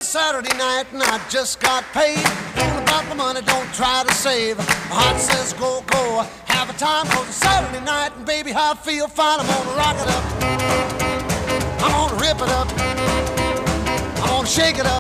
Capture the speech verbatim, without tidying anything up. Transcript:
Saturday night and I just got paid. All about the money, don't try to save. My heart says go, go, have a time. Cause it's Saturday night and baby, how I feel fine. I'm gonna rock it up, I'm gonna rip it up, I'm gonna shake it up.